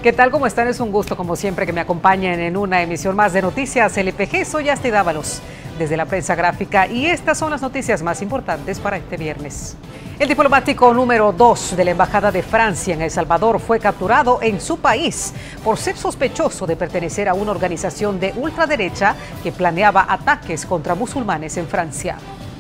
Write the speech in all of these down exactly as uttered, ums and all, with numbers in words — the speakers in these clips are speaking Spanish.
¿Qué tal? ¿Cómo están? Es un gusto, como siempre, que me acompañen en una emisión más de Noticias L P G. Soy Asti Dávalos, desde la prensa gráfica, y estas son las noticias más importantes para este viernes. El diplomático número dos de la Embajada de Francia en El Salvador fue capturado en su país por ser sospechoso de pertenecer a una organización de ultraderecha que planeaba ataques contra musulmanes en Francia.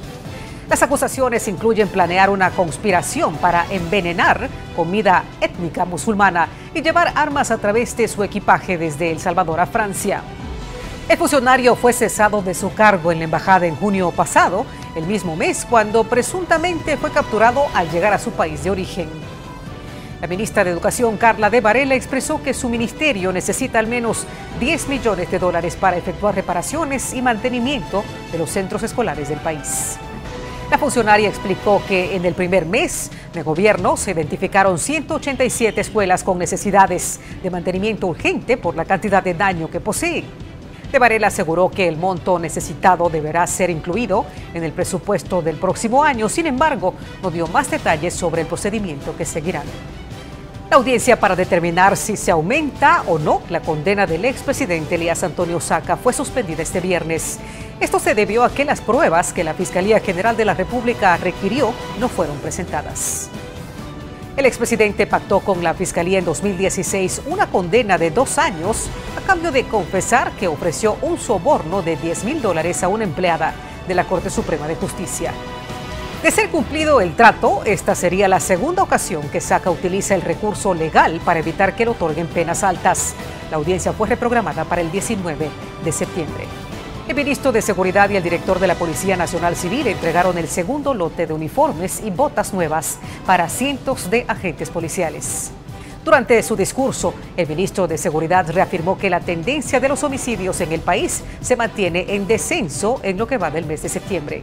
Las acusaciones incluyen planear una conspiración para envenenar comida étnica musulmana y llevar armas a través de su equipaje desde El Salvador a Francia. El funcionario fue cesado de su cargo en la embajada en junio pasado, el mismo mes cuando presuntamente fue capturado al llegar a su país de origen. La ministra de Educación, Carla de Varela, expresó que su ministerio necesita al menos diez millones de dólares para efectuar reparaciones y mantenimiento de los centros escolares del país. La funcionaria explicó que en el primer mes de gobierno se identificaron ciento ochenta y siete escuelas con necesidades de mantenimiento urgente por la cantidad de daño que poseen. De Varela aseguró que el monto necesitado deberá ser incluido en el presupuesto del próximo año. Sin embargo, no dio más detalles sobre el procedimiento que seguirán. La audiencia para determinar si se aumenta o no la condena del expresidente Elías Antonio Saca fue suspendida este viernes. Esto se debió a que las pruebas que la Fiscalía General de la República requirió no fueron presentadas. El expresidente pactó con la Fiscalía en dos mil dieciséis una condena de dos años a cambio de confesar que ofreció un soborno de diez mil dólares a una empleada de la Corte Suprema de Justicia. De ser cumplido el trato, esta sería la segunda ocasión que Saca utiliza el recurso legal para evitar que le otorguen penas altas. La audiencia fue reprogramada para el diecinueve de septiembre. El ministro de Seguridad y el director de la Policía Nacional Civil entregaron el segundo lote de uniformes y botas nuevas para cientos de agentes policiales. Durante su discurso, el ministro de Seguridad reafirmó que la tendencia de los homicidios en el país se mantiene en descenso en lo que va del mes de septiembre.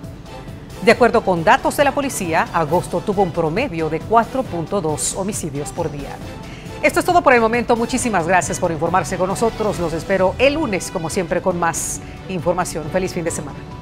De acuerdo con datos de la policía, agosto tuvo un promedio de cuatro punto dos homicidios por día. Esto es todo por el momento. Muchísimas gracias por informarse con nosotros. Los espero el lunes, como siempre, con más información. Feliz fin de semana.